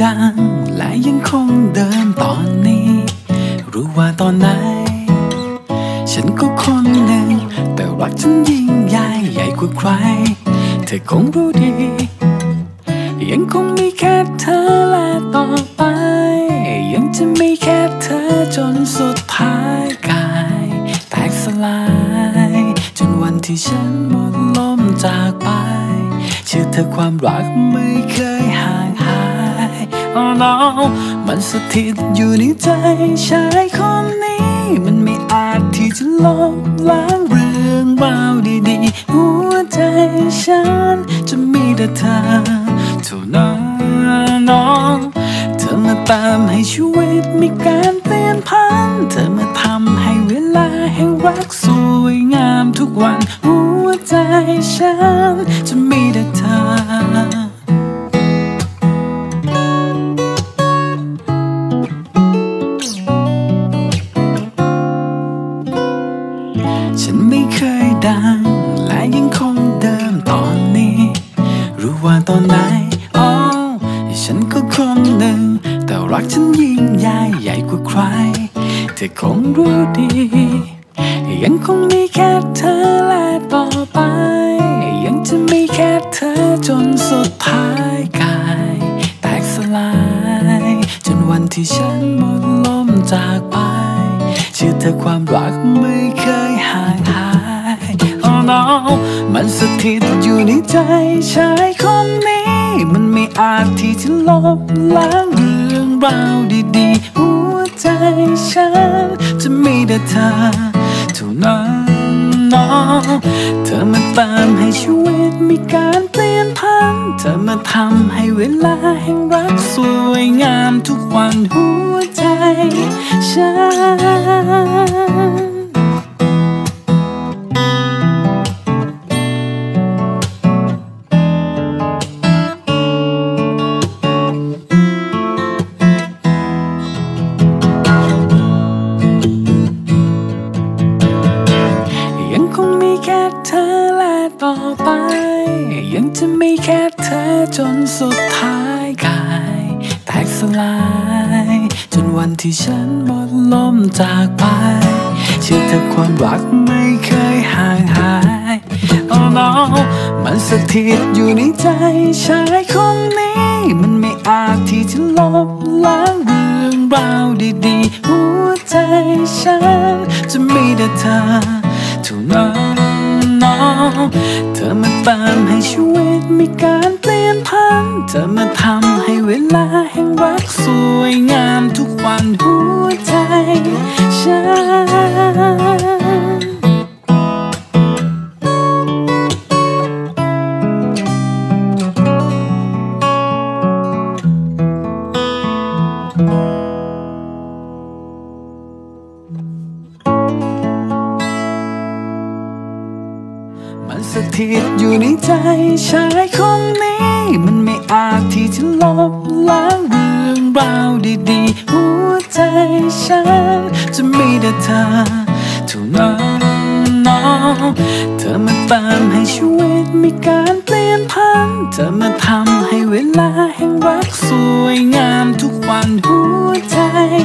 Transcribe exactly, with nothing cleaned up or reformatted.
ดังและยังคงเดิมตอนนี้รู้ว่าตอนไหนฉันก็คนหนึ่งแต่รักฉันยิ่งใหญ่ใหญ่กว่าใครเธอคงรู้ดียังคงมีแค่เธอและต่อไปยังจะมีแค่เธอจนสุดท้ายกายแตกสลายจนวันที่ฉันหมดลมจากไปเชื่อเธอความรักไม่เคยห่างหาย Oh no มันสถิตอยู่ในใจชายคนนี้มันไม่อาจที่จะลบล้างเรื่องราวดีๆหัวใจฉันจะมีแต่เธอเท่านั้นเธอมาตามให้ชีวิตมีการเปลี่ยนผันเธอมาทำให้เวลาแห่งรักสวยงามทุกวันหัวใจฉันจะมีแต่เธอฉันไม่เคยดังและยังคงเดิมตอนนี้รู้ว่าตอนไหนอ๋อฉันก็คนหนึ่งแต่รักฉันยิ่งใหญ่ใหญ่กว่าใครเธอคงรู้ดียังคงมีแค่เธอและต่อไปยังจะมีแค่เธอจนสุดท้ายกายแตกสลายจนวันที่ฉันหมดลมจากไปเชื่อเธอความรักไม่เคยห่างหาย Oh no มันสถิตอยู่ในใจชายคนนี้มันไม่อาจที่จะลบล้างเรื่องราวดีๆหัวใจฉันจะมีแต่เธอเท่านั้นเธอมาตามให้ชีวิตมีการเปลี่ยนผันเธอมาทำให้เวลาแห่งรักสวยงามทุกวันหัวใจฉันยังคงมีแค่เธอและต่อไปยังจะมีแค่เธอจนสุดท้ายกายแตกสลายจนวันที่ฉันหมดลมจากไปเชื่อเธอความรักไม่เคยห่างหาย Oh no มันสถิตอยู่ในใจชายคนนี้มันไม่อาจที่จะลบล้างเรื่องราวดีๆหัวใจฉันจะมีแต่เธอเท่านั้นเธอมาตามให้ชีวิตมีการเปลี่ยนผันเธอมาทำให้เวลาแห่งรักสวยงามทุกวันหัวใจฉันมันสถิตอยู่ในใจชายคนนี้มันไม่อาจที่จะลบล้างเรื่องราวดีๆหัวใจฉันจะมีแต่เธอเท่านั้นเธอมาตามให้ชีวิตมีการเปลี่ยนผันเธอมาทำให้เวลาแห่งรักสวยงามทุกวันหัวใจ